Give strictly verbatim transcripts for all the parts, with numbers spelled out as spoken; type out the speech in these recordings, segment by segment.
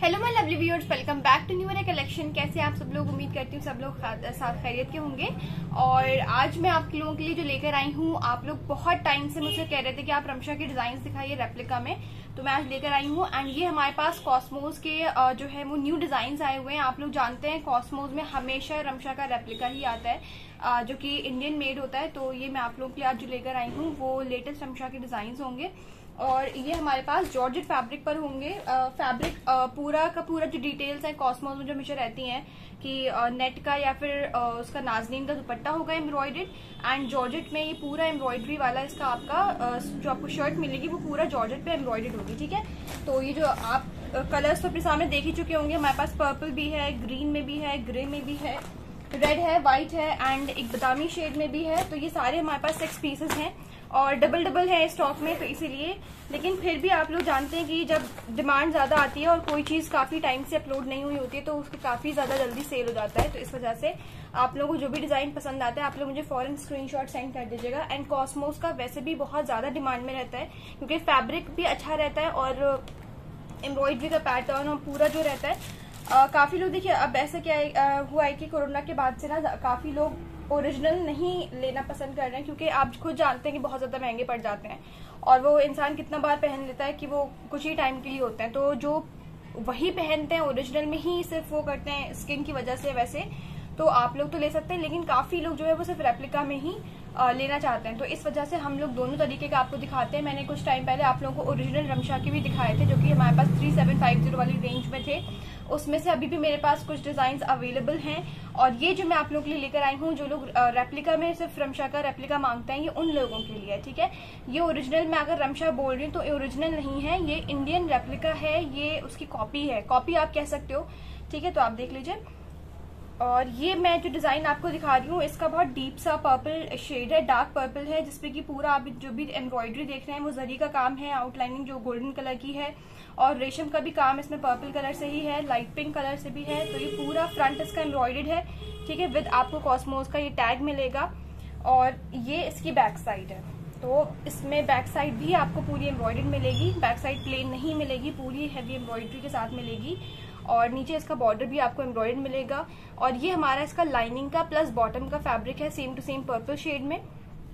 Hello my lovely viewers, welcome back to new year collection. कैसे आप सब लोग? उम्मीद करती हूँ सब लोग साथ खैरियत के होंगे। और आज मैं आप लोगों के लिए जो लेकर आई हूँ, आप लोग बहुत टाइम से मुझसे कह रहे थे कि आप रमशा के डिजाइन दिखाइए रेप्लिका में, तो मैं आज लेकर आई हूँ। एंड ये हमारे पास कॉस्मोस के जो है वो न्यू डिजाइन आए हुए हैं। आप लोग जानते हैं कॉस्मोस में हमेशा रमशा का रेप्लिका ही आता है जो कि इंडियन मेड होता है। तो ये मैं आप लोगों के लिए आज जो लेकर आई हूँ वो लेटेस्ट रमशा के डिजाइन होंगे। और ये हमारे पास जॉर्जेट फैब्रिक पर होंगे। फैब्रिक पूरा का पूरा जो डिटेल्स है कॉस्मोस में जो हमेशा रहती हैं कि नेट का या फिर आ, उसका नाजनीन का दुपट्टा होगा एम्ब्रॉयडेड। एंड जॉर्जेट में ये पूरा एम्ब्रॉयडरी वाला इसका आपका आ, जो आपको शर्ट मिलेगी वो पूरा जॉर्जेट पे एम्ब्रॉयडेड होगी। ठीक है, तो ये जो आप कलर्स तो अपने सामने देख ही चुके होंगे। हमारे पास पर्पल भी है, ग्रीन में भी है, ग्रे में भी है, रेड है, व्हाइट है एंड एक बादामी शेड में भी है। तो ये सारे हमारे पास सिक्स पीसेस हैं और डबल डबल है स्टॉक में, तो इसीलिए। लेकिन फिर भी आप लोग जानते हैं कि जब डिमांड ज्यादा आती है और कोई चीज काफी टाइम से अपलोड नहीं हुई होती है तो उसकी काफी ज्यादा जल्दी सेल हो जाता है। तो इस वजह से आप लोगों को जो भी डिजाइन पसंद आता है आप लोग मुझे फॉरन स्क्रीनशॉट सेंड कर दीजिएगा। एंड कॉस्मोस का वैसे भी बहुत ज्यादा डिमांड में रहता है क्योंकि फैब्रिक भी अच्छा रहता है और एम्ब्रॉयडरी का पैटर्न और पूरा जो रहता है आ, काफी लोग देखिए अब ऐसा क्या आ, हुआ है कि कोरोना के बाद से ना काफी लोग ओरिजिनल नहीं लेना पसंद कर रहे हैं क्योंकि आप खुद जानते हैं कि बहुत ज्यादा महंगे पड़ जाते हैं और वो इंसान कितना बार पहन लेता है कि वो कुछ ही टाइम के लिए होते हैं। तो जो वही पहनते हैं ओरिजिनल में ही सिर्फ वो करते हैं स्किन की वजह से, वैसे तो आप लोग तो ले सकते हैं, लेकिन काफी लोग जो है वो सिर्फ रेप्लिका में ही आ, लेना चाहते हैं। तो इस वजह से हम लोग दोनों तरीके का आपको दिखाते हैं। मैंने कुछ टाइम पहले आप लोगों को ओरिजिनल रमशा के भी दिखाए थे जो कि हमारे पास थ्री सेवन फाइव जीरो वाली रेंज में थे। उसमें से अभी भी मेरे पास कुछ डिजाइन अवेलेबल हैं और ये जो मैं आप लोगों के लिए लेकर आई हूँ, जो लोग रेप्लिका में सिर्फ रमशा का रेप्लिका मांगते हैं, ये उन लोगों के लिए है। ठीक है, ये ओरिजिनल में अगर रमशा बोल रही हूँ तो ये ओरिजिनल नहीं है, ये इंडियन रेप्लिका है, ये उसकी कॉपी है, कॉपी आप कह सकते हो। ठीक है, तो आप देख लीजिए। और ये मैं जो डिजाइन आपको दिखा रही हूँ इसका बहुत डीप सा पर्पल शेड है, डार्क पर्पल है, जिसपे कि पूरा आप जो भी एम्ब्रॉयडरी देख रहे हैं वो जरी का काम है, आउटलाइनिंग जो गोल्डन कलर की है और रेशम का भी काम इसमें पर्पल कलर से ही है, लाइट पिंक कलर से भी है। तो ये पूरा फ्रंट इसका एम्ब्रॉयडर्ड है। ठीक है, विद आपको कॉस्मोस का ये टैग मिलेगा और ये इसकी बैक साइड है। तो इसमें बैक साइड भी आपको पूरी एम्ब्रॉयडर्ड मिलेगी, बैक साइड प्लेन नहीं मिलेगी, पूरी हैवी एम्ब्रॉयडरी के साथ मिलेगी। और नीचे इसका बॉर्डर भी आपको एम्ब्रॉयडर्ड मिलेगा। और ये हमारा इसका लाइनिंग का प्लस बॉटम का फैब्रिक है same to same purple shade में।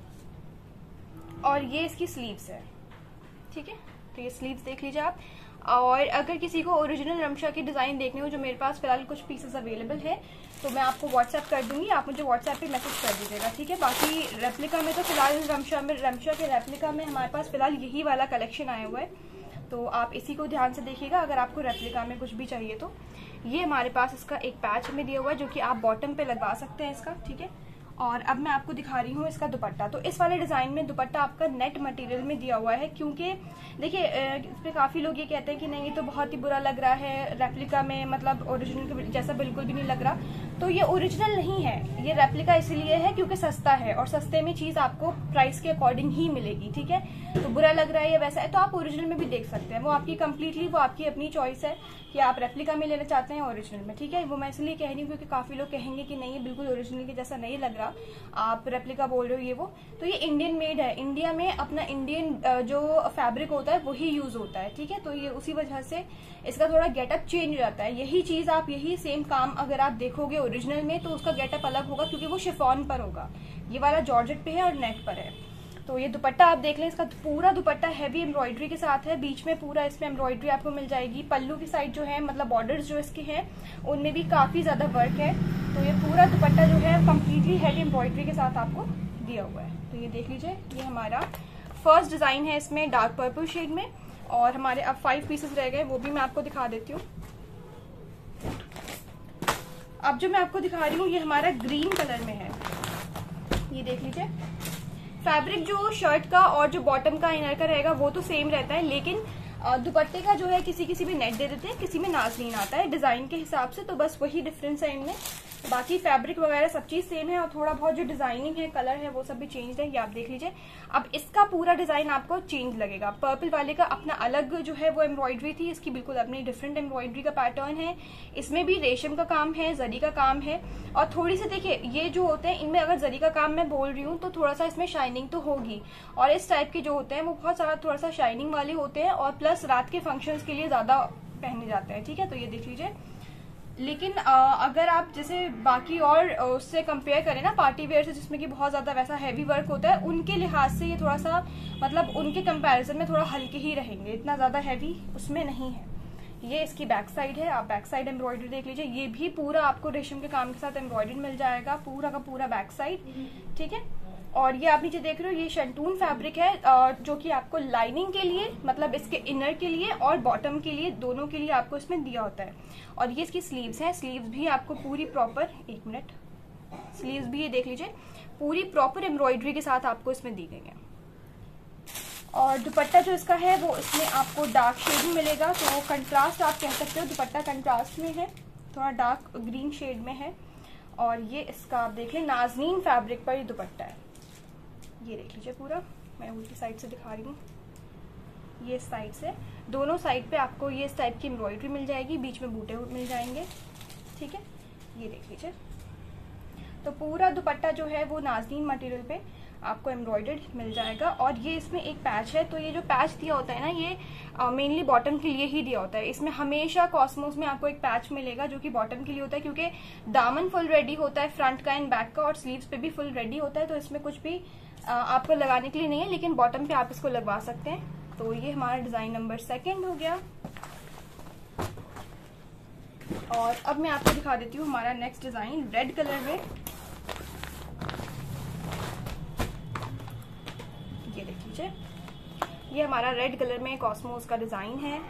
और ये इसकी स्लीव्स है। ठीक है, तो ये स्लीव्स देख लीजिए आप। और अगर किसी को ओरिजिनल रमशा की डिजाइन देखनी हो, जो मेरे पास फिलहाल कुछ पीसेस अवेलेबल है, तो मैं आपको व्हाट्सएप कर दूंगी, आप मुझे व्हाट्सएप पे मैसेज कर दीजिएगा। ठीक है, बाकी रेप्लिका में तो फिलहाल रमशा में रमशा के रेप्लिका में हमारे पास फिलहाल यही वाला कलेक्शन आया हुआ है, तो आप इसी को ध्यान से देखिएगा अगर आपको रेप्लिका में कुछ भी चाहिए तो। ये हमारे पास इसका एक पैच में दिया हुआ है जो कि आप बॉटम पे लगवा सकते हैं इसका। ठीक है, और अब मैं आपको दिखा रही हूँ इसका दुपट्टा। तो इस वाले डिजाइन में दुपट्टा आपका नेट मटेरियल में दिया हुआ है क्योंकि देखिए इस पे काफी लोग ये कहते हैं कि नहीं ये तो बहुत ही बुरा लग रहा है रेप्लिका में, मतलब ओरिजिनल के जैसा बिल्कुल भी नहीं लग रहा। तो ये ओरिजिनल नहीं है, ये रेप्लिका इसलिए है क्योंकि सस्ता है और सस्ते में चीज आपको प्राइस के अकॉर्डिंग ही मिलेगी। ठीक है, तो बुरा लग रहा है या वैसा है तो आप ओरिजिनल में भी देख सकते हैं, वो आपकी कंप्लीटली वो आपकी अपनी चॉइस है कि आप रेप्लिका में लेना चाहते हैं ओरिजिनल में। ठीक है, वो मैं इसलिए कह रही हूँ क्योंकि काफी लोग कहेंगे कि नहीं बिल्कुल ओरिजिनल के जैसा नहीं लग रहा, आप रेप्लिका बोल रहे हो ये वो। तो ये इंडियन मेड है, इंडिया में अपना इंडियन जो फैब्रिक होता है वही यूज होता है। ठीक है, तो ये उसी वजह से इसका थोड़ा गेटअप चेंज हो जाता है। यही चीज आप यही सेम काम अगर आप देखोगे ओरिजिनल में तो उसका गेटअप अलग होगा क्योंकि वो शिफॉन पर होगा, ये वाला जॉर्जेट पे है और नेट पर है। तो ये दुपट्टा आप देख लें, इसका पूरा दुपट्टा हैवी एम्ब्रॉयडरी के साथ है, बीच में पूरा इसमें एम्ब्रॉयडरी आपको मिल जाएगी। पल्लू की साइड जो है मतलब बॉर्डर्स जो इसके हैं उनमें भी काफी ज्यादा वर्क है। तो ये पूरा दुपट्टा जो है कम्प्लीटली हैवी एम्ब्रॉयडरी के साथ आपको दिया हुआ है। तो ये देख लीजिए, ये हमारा फर्स्ट डिजाइन है इसमें डार्क पर्पल शेड में। और हमारे अब फाइव पीसेस रह गए, वो भी मैं आपको दिखा देती हूँ। अब जो मैं आपको दिखा रही हूँ ये हमारा ग्रीन कलर में है, ये देख लीजिए। फैब्रिक जो शर्ट का और जो बॉटम का इनर का रहेगा वो तो सेम रहता है, लेकिन दुपट्टे का जो है किसी किसी में नेट दे देते हैं, किसी में नाजनीन आता है डिजाइन के हिसाब से, तो बस वही डिफरेंस है इनमें। बाकी फैब्रिक वगैरह सब चीज सेम है और थोड़ा बहुत जो डिजाइनिंग है कलर है वो सब भी चेंज है, ये आप देख लीजिए। अब इसका पूरा डिजाइन आपको चेंज लगेगा। पर्पल वाले का अपना अलग जो है वो एम्ब्रॉयडरी थी, इसकी बिल्कुल अपनी डिफरेंट एम्ब्रॉयडरी का पैटर्न है। इसमें भी रेशम का काम है, जरी का काम है और थोड़ी सी देखिए ये जो होते हैं इनमें अगर जरी का काम मैं बोल रही हूँ तो थोड़ा सा इसमें शाइनिंग तो होगी, और इस टाइप के जो होते हैं वो बहुत सारा थोड़ा सा शाइनिंग वाले होते हैं और प्लस रात के फंक्शंस के लिए ज्यादा पहने जाते हैं, ठीक है। तो ये देख लीजिए। लेकिन आ, अगर आप जैसे बाकी और उससे कंपेयर करें ना पार्टी वेयर से, जिसमें कि बहुत ज्यादा वैसा हैवी वर्क होता है, उनके लिहाज से ये थोड़ा सा मतलब उनके कंपैरिजन में थोड़ा हल्के ही रहेंगे, इतना ज्यादा हैवी उसमें नहीं है। ये इसकी बैक साइड है, आप बैक साइड एम्ब्रॉयडरी देख लीजिए। ये भी पूरा आपको रेशम के काम के साथ एम्ब्रॉयडरी मिल जाएगा, पूरा का पूरा बैक साइड, ठीक है। और ये आप नीचे देख रहे हो, ये शंटून फैब्रिक है जो कि आपको लाइनिंग के लिए, मतलब इसके इनर के लिए और बॉटम के लिए, दोनों के लिए आपको इसमें दिया होता है। और ये इसकी स्लीव्स है, स्लीव्स भी आपको पूरी प्रॉपर, एक मिनट, स्लीव्स भी ये देख लीजिए पूरी प्रॉपर एम्ब्रॉयडरी के साथ आपको इसमें दी गई है। और दुपट्टा जो इसका है वो इसमें आपको डार्क शेड में मिलेगा, तो कंट्रास्ट आप कह सकते हो, दुपट्टा कंट्रास्ट में है, थोड़ा डार्क ग्रीन शेड में है। और ये इसका आप देख लें नाजनीन फैब्रिक पर ये दुपट्टा है, ये देख लीजिए पूरा, मैं उल्टी साइड से दिखा रही हूँ, ये साइड से, दोनों साइड पे आपको ये इस टाइप की एम्ब्रॉयडरी मिल जाएगी, बीच में बूटे मिल जाएंगे, ठीक है। ये देख लीजिए। तो पूरा दुपट्टा जो है वो नाजनीन मटेरियल पे आपको एम्ब्रॉयडर्ड मिल जाएगा। और ये इसमें एक पैच है, तो ये जो पैच दिया होता है ना, ये मेनली बॉटम के लिए ही दिया होता है। इसमें हमेशा कॉस्मोस में आपको एक पैच मिलेगा जो कि बॉटम के लिए होता है, क्योंकि दामन फुल रेडी होता है फ्रंट का एंड बैक का, और स्लीव्स पे भी फुल रेडी होता है, तो इसमें कुछ भी आ, आपको लगाने के लिए नहीं है, लेकिन बॉटम पे आप इसको लगवा सकते हैं। तो ये हमारा डिजाइन नंबर सेकंड हो गया। और अब मैं आपको दिखा देती हूँ हमारा नेक्स्ट डिजाइन रेड कलर में। ये देख लीजिए, ये हमारा रेड कलर में कॉस्मोस का डिजाइन है।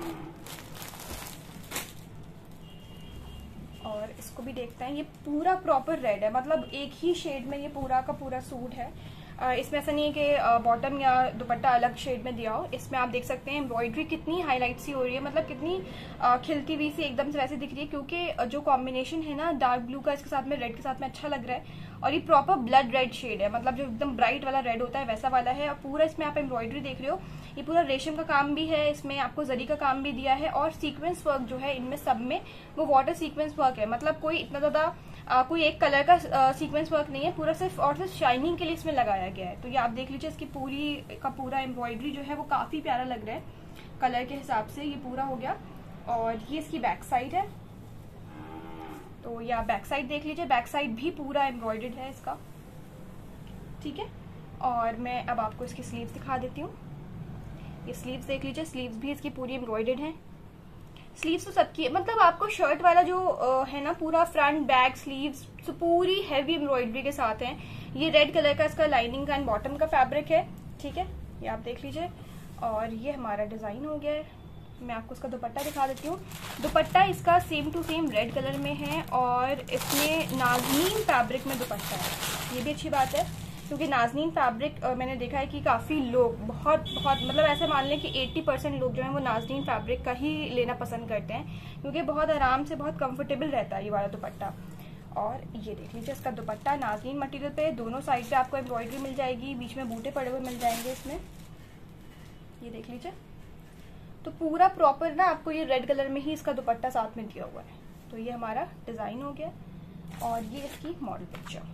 और इसको भी देखते हैं, ये पूरा प्रॉपर रेड है, मतलब एक ही शेड में ये पूरा का पूरा सूट है। इसमें ऐसा नहीं है कि बॉटम या दुपट्टा अलग शेड में दिया हो। इसमें आप देख सकते हैं एम्ब्रॉयडरी कितनी हाईलाइट सी हो रही है, मतलब कितनी खिलती हुई सी एकदम से वैसे दिख रही है, क्योंकि जो कॉम्बिनेशन है ना डार्क ब्लू का इसके साथ में रेड के साथ में अच्छा लग रहा है। और ये प्रॉपर ब्लड रेड शेड है, मतलब जो एकदम ब्राइट वाला रेड होता है वैसा वाला है। और पूरा इसमें आप एम्ब्रॉयडरी देख रहे हो, ये पूरा रेशम का काम भी है, इसमें आपको जरी का काम भी दिया है। और सीक्वेंस वर्क जो है इनमें सब में वो वाटर सीक्वेंस वर्क है, मतलब कोई इतना ज्यादा आ, कोई एक कलर का सीक्वेंस वर्क नहीं है, पूरा सिर्फ और सिर्फ शाइनिंग के लिए इसमें लगाया गया है। तो ये आप देख लीजिए, इसकी पूरी का पूरा एम्ब्रॉयडरी जो है वो काफी प्यारा लग रहा है कलर के हिसाब से। ये पूरा हो गया। और ये इसकी बैक साइड है, तो ये आप बैक साइड देख लीजिए, बैक साइड भी पूरा एम्ब्रॉयडर्ड है इसका, ठीक है। और मैं अब आपको इसकी स्लीव्स दिखा देती हूँ। ये स्लीव्स देख लीजिए, स्लीव्स भी इसकी पूरी एम्ब्रॉयडर्ड है। स्लीव्स तो सबकी, मतलब आपको शर्ट वाला जो है ना पूरा फ्रंट बैक स्लीव्स तो पूरी हैवी एम्ब्रॉयडरी के साथ है। ये रेड कलर का इसका लाइनिंग का एंड बॉटम का फैब्रिक है, ठीक है, ये आप देख लीजिए। और ये हमारा डिजाइन हो गया है। मैं आपको इसका दुपट्टा दिखा देती हूँ। दुपट्टा इसका same to same red colour में है और इसमें नाजनीन फैब्रिक में दुपट्टा है। ये भी अच्छी बात है, क्योंकि नाजनीन फैब्रिक मैंने देखा है कि काफ़ी लोग बहुत बहुत मतलब ऐसे मान लें कि अस्सी परसेंट लोग जो हैं वो नाजनीन फैब्रिक का ही लेना पसंद करते हैं, क्योंकि बहुत आराम से बहुत कंफर्टेबल रहता है ये वाला दुपट्टा। और ये देख लीजिए, इसका दुपट्टा नाजनीन मटेरियल पे, दोनों साइड पे आपको एम्ब्रॉयडरी मिल जाएगी, बीच में बूटे पड़े हुए मिल जाएंगे इसमें, ये देख लीजिए। तो पूरा प्रॉपर ना आपको ये रेड कलर में ही इसका दुपट्टा साथ में दिया हुआ है। तो ये हमारा डिजाइन हो गया और ये इसकी मॉडल पिक्चर।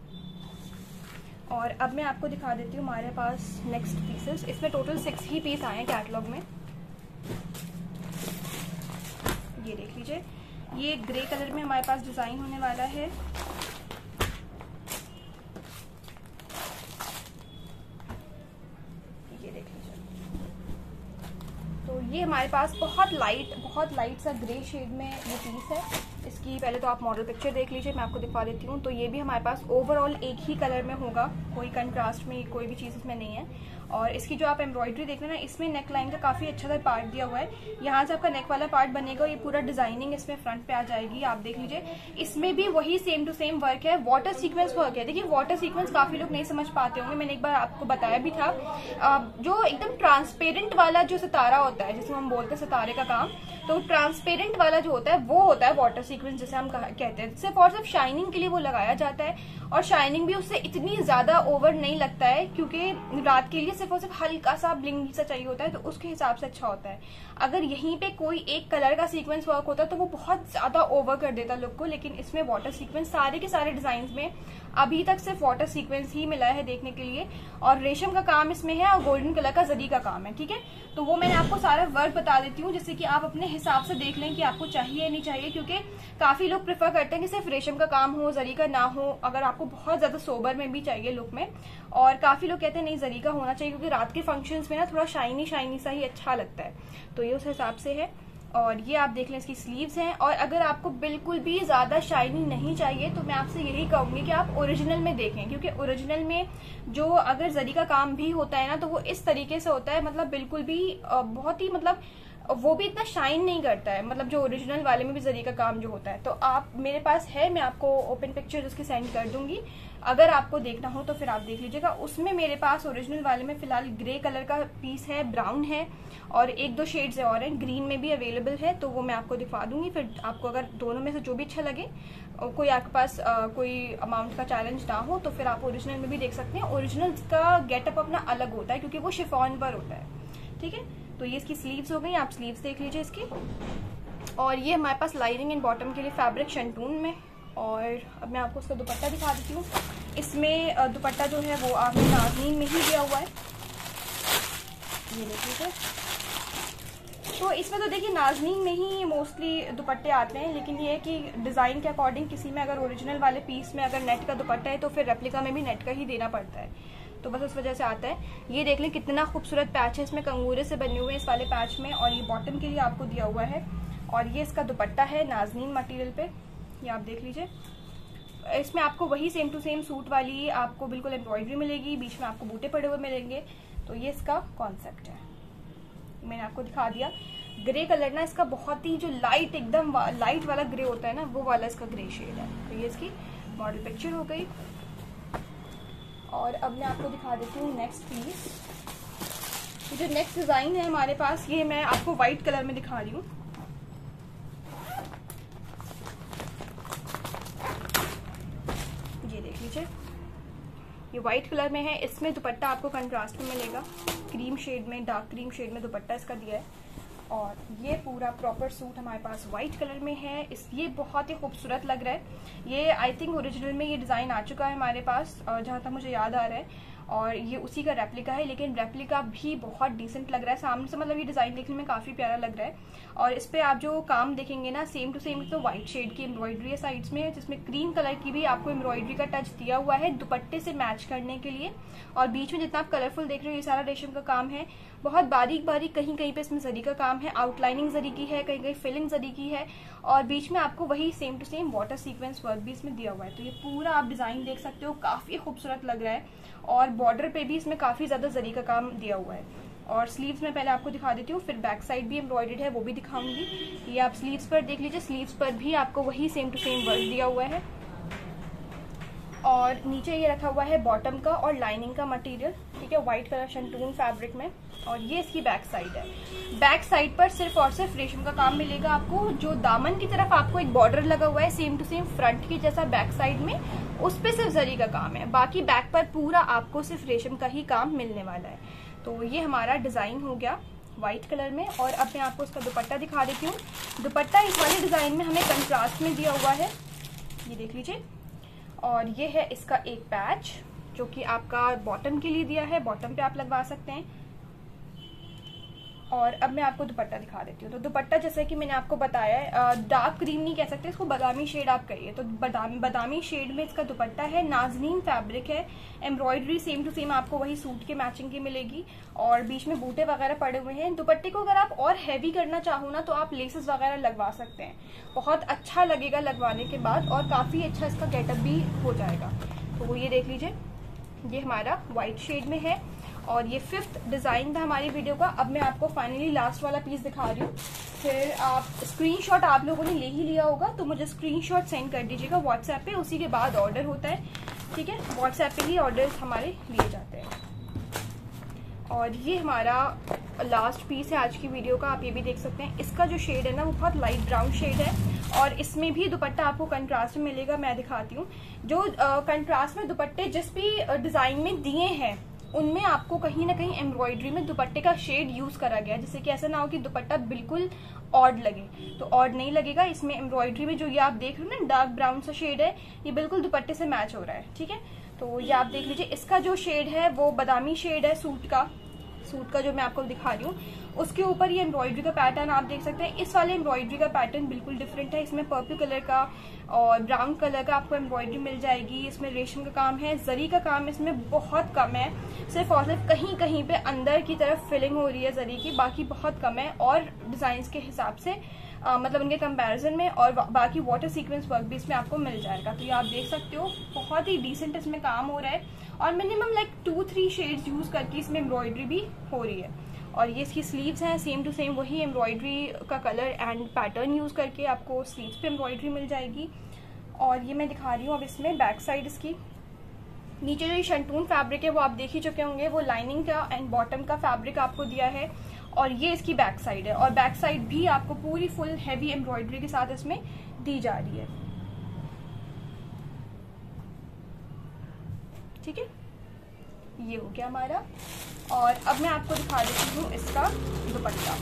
और अब मैं आपको दिखा देती हूँ हमारे पास नेक्स्ट पीसेस। इसमें टोटल सिक्स ही पीस आए हैं कैटलॉग में। ये देख लीजिए, ये ग्रे कलर में हमारे पास डिजाइन होने वाला है। ये देख लीजिए, तो ये हमारे पास बहुत लाइट बहुत लाइट सा ग्रे शेड में ये पीस है। इसकी पहले तो आप मॉडल पिक्चर देख लीजिए, मैं आपको दिखा देती हूँ। तो ये भी हमारे पास ओवरऑल एक ही कलर में होगा, कोई कंट्रास्ट में कोई भी चीज़ इसमें नहीं है। और इसकी जो आप एम्ब्रॉयडरी देख रहे हैं ना, इसमें नेक लाइन का काफ़ी अच्छा सा पार्ट दिया हुआ है। यहाँ से आपका नेक वाला पार्ट बनेगा, ये पूरा डिजाइनिंग इसमें फ्रंट पे आ जाएगी। आप देख लीजिए, इसमें भी वही सेम टू सेम वर्क है, वाटर सीक्वेंस वर्क है। देखिए, वाटर सीक्वेंस काफ़ी लोग नहीं समझ पाते होंगे, मैंने एक बार आपको बताया भी था। जो एकदम ट्रांसपेरेंट वाला जो सितारा होता है, जिसको हम बोलते हैं सितारे का काम, तो ट्रांसपेरेंट वाला जो होता है वो होता है वाटर सीक्वेंस, जिसे हम कहते हैं। सिर्फ और सिर्फ शाइनिंग के लिए वो लगाया जाता है, और शाइनिंग भी उससे इतनी ज्यादा ओवर नहीं लगता है, क्योंकि रात के लिए सिर्फ और सिर्फ हल्का सा ब्लिंग सा चाहिए होता है, तो उसके हिसाब से अच्छा होता है। अगर यहीं पे कोई एक कलर का सीक्वेंस वर्क होता है तो वो बहुत ज्यादा ओवर कर देता लुक को, लेकिन इसमें वाटर सीक्वेंस सारे के सारे डिजाइन में अभी तक सिर्फ वाटर सीक्वेंस ही मिला है देखने के लिए, और रेशम का काम इसमें है और गोल्डन कलर का जरी का काम है। ठीक है, तो वो मैंने आपको सारा वर्क बता देती हूँ, जिससे कि आप अपने हिसाब से देख लें कि आपको चाहिए नहीं चाहिए, क्योंकि काफी लोग प्रेफर करते हैं कि सिर्फ रेशम का काम हो, जरी का ना हो, अगर आपको बहुत ज्यादा सोबर में भी चाहिए लुक में। और काफी लोग कहते हैं नहीं जरी का होना चाहिए, क्योंकि रात के फंक्शंस में ना थोड़ा शाइनी शाइनी सा ही अच्छा लगता है, तो ये उस हिसाब से है। और ये आप देख लें इसकी स्लीव्स हैं। और अगर आपको बिल्कुल भी ज्यादा शाइनी नहीं चाहिए तो मैं आपसे यही कहूंगी कि आप ओरिजिनल में देखें, क्योंकि ओरिजिनल में जो अगर जरी का काम भी होता है ना तो वो इस तरीके से होता है, मतलब बिल्कुल भी बहुत ही मतलब वो भी इतना शाइन नहीं करता है, मतलब जो ओरिजिनल वाले में भी जरी का काम जो होता है। तो आप मेरे पास है, मैं आपको ओपन पिक्चर उसकी सेंड कर दूंगी, अगर आपको देखना हो तो फिर आप देख लीजिएगा। उसमें मेरे पास ओरिजिनल वाले में फिलहाल ग्रे कलर का पीस है, ब्राउन है, और एक दो शेड्स और हैं, ग्रीन में भी अवेलेबल है, तो वो मैं आपको दिखा दूंगी। फिर आपको अगर दोनों में से जो भी अच्छा लगे, कोई आपके पास आ, कोई अमाउंट का चैलेंज ना हो, तो फिर आप ओरिजिनल में भी देख सकते हैं। ओरिजिनल का गेटअप अपना अलग होता है, क्योंकि वो शिफॉन पर होता है। ठीक है, तो ये इसकी स्लीव्स हो गई, आप स्लीव्स देख लीजिए इसकी। और ये हमारे पास लाइनिंग एंड बॉटम के लिए फैब्रिक शंटून में। और अब मैं आपको उसका दुपट्टा दिखा देती हूँ। इसमें दुपट्टा जो है वो आपने नाज़नीन में ही दिया हुआ है, ये देख लीजिए। तो इसमें तो देखिए नाज़नीन में ही मोस्टली दुपट्टे आते हैं, लेकिन ये है कि डिज़ाइन के अकॉर्डिंग किसी में अगर ओरिजिनल वाले पीस में अगर नेट का दुपट्टा है तो फिर रेप्लिका में भी नेट का ही देना पड़ता है, तो बस उस वजह से आता है। ये देख लें कितना खूबसूरत पैच है, इसमें कंगूरे से बने हुए हैं इस वाले पैच में, और ये बॉटम के लिए आपको दिया हुआ है। और ये इसका दुपट्टा है नाज़नीन मटेरियल पे, ये आप देख लीजिए। इसमें आपको वही सेम टू सेम सूट वाली आपको बिल्कुल एम्ब्रॉयडरी मिलेगी, बीच में आपको बूटे पड़े हुए मिलेंगे। तो ये इसका कॉन्सेप्ट है, मैंने आपको दिखा दिया। ग्रे कलर ना इसका बहुत ही जो लाइट एकदम वा, लाइट वाला ग्रे होता है ना, वो वाला इसका ग्रे शेड है। तो ये इसकी मॉडल पिक्चर हो गई। और अब मैं आपको दिखा देती हूँ नेक्स्ट पीस। जो नेक्स्ट डिजाइन है हमारे पास, ये मैं आपको व्हाइट कलर में दिखा रही हूँ। ये देख लीजिए, ये व्हाइट कलर में है। इसमें दुपट्टा आपको कंट्रास्ट में मिलेगा, क्रीम शेड में, डार्क क्रीम शेड में दुपट्टा इसका दिया है। और ये पूरा प्रॉपर सूट हमारे पास व्हाइट कलर में है। इस ये बहुत ही खूबसूरत लग रहा है। ये आई थिंक ओरिजिनल में ये डिज़ाइन आ चुका है हमारे पास, जहाँ तक मुझे याद आ रहा है, और ये उसी का रेप्लिका है, लेकिन रेप्लिका भी बहुत डिसेंट लग रहा है सामने से, मतलब ये डिज़ाइन देखने में काफ़ी प्यारा लग रहा है। और इस पर आप जो काम देखेंगे ना, सेम टू सेम तो व्हाइट शेड की एम्ब्रॉयडरी है साइड्स में, जिसमें क्रीम कलर की भी आपको एम्ब्रॉयडरी का टच दिया हुआ है दुपट्टे से मैच करने के लिए। और बीच में जितना आप कलरफुल देख रहे हो ये सारा रेशम का काम है, बहुत बारीक बारीक, कहीं कहीं पे इसमें जरी का काम है, आउटलाइनिंग जरी की है, कहीं कहीं फिलिंग जरी की है, और बीच में आपको वही same to same water sequence work भी इसमें दिया हुआ है। तो ये पूरा आप डिजाइन देख सकते हो, काफी खूबसूरत लग रहा है। और बॉर्डर पे भी इसमें काफी ज्यादा जरी का काम दिया हुआ है। और स्लीव्स में पहले आपको दिखा देती हूँ, फिर बैक साइड भी एम्ब्रॉयडर्ड है वो भी दिखाऊंगी। ये आप स्लीव्स पर देख लीजिए, स्लीव्स पर भी आपको वही सेम टू सेम वर्क दिया हुआ है। और नीचे ये रखा हुआ है बॉटम का और लाइनिंग का मटेरियल, ठीक है, व्हाइट कलर शंटून फैब्रिक में। और ये इसकी बैक साइड है। बैक साइड पर सिर्फ और सिर्फ रेशम का काम मिलेगा आपको। जो दामन की तरफ आपको एक बॉर्डर लगा हुआ है सेम टू सेम फ्रंट की जैसा बैक साइड में, उस पे सिर्फ जरी का काम है, बाकी बैक पर पूरा आपको सिर्फ रेशम का ही काम मिलने वाला है। तो ये हमारा डिजाइन हो गया व्हाइट कलर में। और अब मैं आपको इसका दुपट्टा दिखा देती हूँ। दुपट्टा इस वाले डिजाइन में हमें कंट्रास्ट में दिया हुआ है, ये देख लीजिए। और ये है इसका एक पैच जो कि आपका बॉटम के लिए दिया है, बॉटम पे आप लगवा सकते हैं। और अब मैं आपको दुपट्टा दिखा देती हूँ। तो दुपट्टा जैसे कि मैंने आपको बताया है, डार्क क्रीम नहीं कह सकते इसको, बादामी शेड आप कहिए। तो बादामी बादामी शेड में इसका दुपट्टा है, नाज़नीन फैब्रिक है, एम्ब्रॉयडरी सेम टू सेम आपको वही सूट के मैचिंग की मिलेगी, और बीच में बूटे वगैरह पड़े हुए हैं। दुपट्टे को अगर आप और हैवी करना चाहो ना तो आप लेसेस वगैरह लगवा सकते हैं, बहुत अच्छा लगेगा लगवाने के बाद, और काफी अच्छा इसका गेटअप भी हो जाएगा। तो वो ये देख लीजिए, ये हमारा व्हाइट शेड में है। और ये फिफ्थ डिजाइन था हमारी वीडियो का। अब मैं आपको फाइनली लास्ट वाला पीस दिखा रही हूँ। फिर आप स्क्रीनशॉट आप लोगों ने ले ही लिया होगा, तो मुझे स्क्रीनशॉट सेंड कर दीजिएगा व्हाट्सएप पे, उसी के बाद ऑर्डर होता है, ठीक है। व्हाट्सएप पे ही ऑर्डर हमारे लिए जाते हैं। और ये हमारा लास्ट पीस है आज की वीडियो का, आप ये भी देख सकते हैं। इसका जो शेड है ना वो बहुत लाइट ब्राउन शेड है, और इसमें भी दुपट्टा आपको कंट्रास्ट में मिलेगा। मैं दिखाती हूँ जो कंट्रास्ट में दुपट्टे जिस भी डिजाइन में दिए हैं उनमें आपको कहीं ना कहीं एम्ब्रॉयडरी में दुपट्टे का शेड यूज करा गया है, जिससे कि ऐसा ना हो कि दुपट्टा बिल्कुल ऑड लगे। तो ऑड नहीं लगेगा। इसमें एम्ब्रॉयडरी में जो ये आप देख रहे हो ना डार्क ब्राउन सा शेड है, ये बिल्कुल दुपट्टे से मैच हो रहा है। ठीक है, तो ये आप देख लीजिए। इसका जो शेड है वो बादामी शेड है सूट का। सूट का जो मैं आपको दिखा रही हूँ उसके ऊपर ये एम्ब्रॉयडरी का पैटर्न आप देख सकते हैं। इस वाले एम्ब्रॉयडरी का पैटर्न बिल्कुल डिफरेंट है। इसमें पर्पल कलर का और ब्राउन कलर का आपको एम्ब्रॉयडरी मिल जाएगी। इसमें रेशम का काम है, जरी का काम इसमें बहुत कम है, सिर्फ और सिर्फ कहीं कहीं पे अंदर की तरफ फिलिंग हो रही है जरी की, बाकी बहुत कम है। और डिजाइन के हिसाब से आ, मतलब उनके कंपैरिजन में, और बाकी वाटर सीक्वेंस वर्क भी इसमें आपको मिल जाएगा। तो ये आप देख सकते हो बहुत ही डिसेंट इसमें काम हो रहा है, और minimum like two three shades use करके इसमें एम्ब्रॉयडरी भी हो रही है। और ये इसकी स्लीव्स हैं, सेम टू सेम वही एम्ब्रॉयडरी का कलर एंड पैटर्न यूज करके आपको स्लीव्स पे एम्ब्रॉयडरी मिल जाएगी। और ये मैं दिखा रही हूँ अब इसमें बैक साइड इसकी। नीचे जो ये शंटून फैब्रिक है वो आप देख ही चुके होंगे, वो लाइनिंग का एंड बॉटम का फैब्रिक आपको दिया है। और ये इसकी बैक साइड है, और बैक साइड भी आपको पूरी फुल हैवी एम्ब्रॉयडरी के साथ इसमें दी जा रही है। ठीक है, ये हो गया हमारा। और अब मैं आपको दिखा देती हूँ इसका दुपट्टा।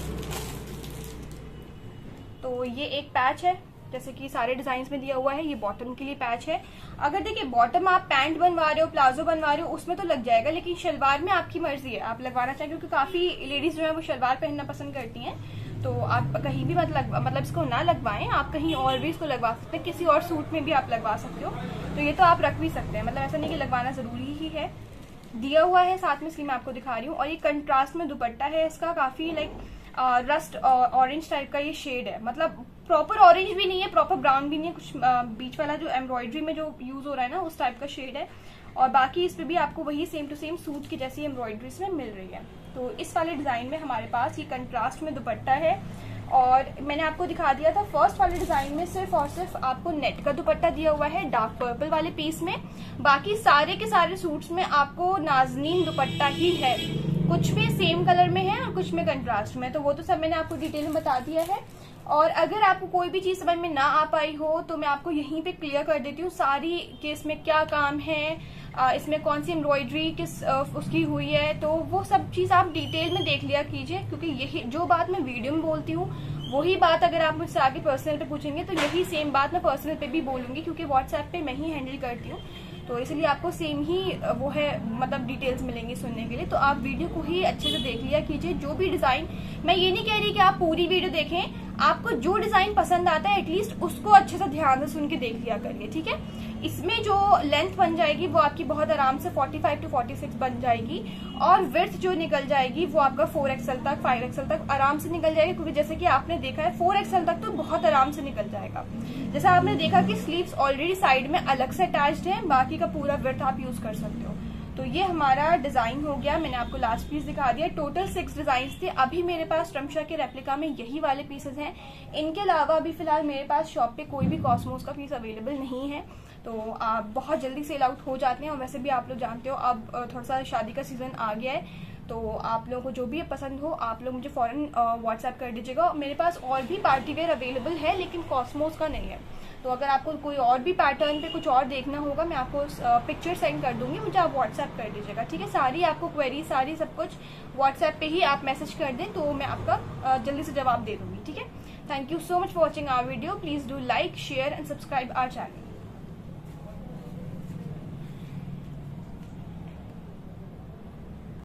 तो ये एक पैच है, जैसे कि सारे डिजाइन में दिया हुआ है, ये बॉटम के लिए पैच है। अगर देखिए बॉटम आप पैंट बनवा रहे हो, प्लाजो बनवा रहे हो, उसमें तो लग जाएगा, लेकिन शलवार में आपकी मर्जी है, आप लगवाना चाहें, क्योंकि काफी लेडीज जो है वो शलवार पहनना पसंद करती हैं। तो आप कहीं भी मत लगवा मतलब इसको ना लगवाएं, आप कहीं और भी इसको लगवा सकते हैं, किसी और सूट में भी आप लगवा सकते हो। तो ये तो आप रख भी सकते हैं, मतलब ऐसा नहीं कि लगवाना जरूरी ही है, दिया हुआ है साथ में। इसलिए मैं आपको दिखा रही हूँ। और ये कंट्रास्ट में दुपट्टा है इसका, काफी लाइक रस्ट ऑरेंज टाइप का ये शेड है, मतलब प्रॉपर ऑरेंज भी नहीं है, प्रॉपर ब्राउन भी नहीं है, कुछ बीच वाला जो एम्ब्रॉयडरी में जो यूज हो रहा है ना उस टाइप का शेड है। और बाकी इस पे भी आपको वही सेम टू सेम सूट की जैसी एम्ब्रॉयडरी इसमें मिल रही है। तो इस वाले डिजाइन में हमारे पास ये कंट्रास्ट में दुपट्टा है। और मैंने आपको दिखा दिया था फर्स्ट वाले डिजाइन में सिर्फ और सिर्फ आपको नेट का दुपट्टा दिया हुआ है डार्क पर्पल वाले पीस में। बाकी सारे के सारे सूट्स में आपको नाजनीन दुपट्टा ही है, कुछ में सेम कलर में है और कुछ में कंट्रास्ट में। तो वो तो सब मैंने आपको डिटेल में बता दिया है। और अगर आपको कोई भी चीज समझ में ना आ पाई हो तो मैं आपको यहीं पे क्लियर कर देती हूँ सारी कि इसमें क्या काम है, इसमें कौन सी एम्ब्रॉयडरी किस उसकी हुई है। तो वो सब चीज आप डिटेल में देख लिया कीजिए, क्योंकि यही जो बात मैं वीडियो में बोलती हूँ वही बात अगर आप मुझसे आगे पर्सनल पे पूछेंगे तो यही सेम बात मैं पर्सनल पे भी बोलूंगी, क्योंकि व्हाट्सएप पे मैं ही हैंडल करती हूँ। तो इसलिए आपको सेम ही वो है मतलब डिटेल्स मिलेंगी सुनने के लिए। तो आप वीडियो को ही अच्छे से देख लिया कीजिए। जो भी डिजाइन, मैं ये नहीं कह रही कि आप पूरी वीडियो देखें, आपको जो डिजाइन पसंद आता है एटलीस्ट उसको अच्छे से ध्यान से सुन के देख लिया करिए। ठीक है, इसमें जो लेंथ बन जाएगी वो आपकी बहुत आराम से पैंतालीस टू छियालीस बन जाएगी, और विड्थ जो निकल जाएगी वो आपका फोर एक्सएल तक फाइव एक्सएल तक आराम से निकल जाएगी। क्योंकि जैसे कि आपने देखा है फोर एक्सएल तक तो बहुत आराम से निकल जाएगा। जैसा आपने देखा कि स्लीव्स ऑलरेडी साइड में अलग से अटैच्ड है, बाकी का पूरा विड्थ आप यूज कर सकते हो। तो ये हमारा डिजाइन हो गया, मैंने आपको लास्ट पीस दिखा दिया। टोटल सिक्स डिजाइन थे। अभी मेरे पास रमशा के रेप्लिका में यही वाले पीसेस हैं। इनके अलावा अभी फिलहाल मेरे पास शॉप पे कोई भी कॉस्मोस का पीस अवेलेबल नहीं है। तो आप बहुत जल्दी सेल आउट हो जाते हैं, और वैसे भी आप लोग जानते हो अब थोड़ा सा शादी का सीजन आ गया है, तो आप लोगों को जो भी पसंद हो आप लोग मुझे फौरन व्हाट्सएप कर दीजिएगा। मेरे पास और भी पार्टी वेयर अवेलेबल है, लेकिन कॉस्मोस का नहीं है। तो अगर आपको कोई और भी पैटर्न पे कुछ और देखना होगा मैं आपको पिक्चर सेंड कर दूंगी, मुझे आप व्हाट्सएप कर दीजिएगा। ठीक है, सारी आपको क्वेरी सारी सब कुछ व्हाट्सएप पे ही आप मैसेज कर दें तो मैं आपका जल्दी से जवाब दे दूंगी। ठीक है, thank you so much for watching our video. Please do like share and subscribe our channel.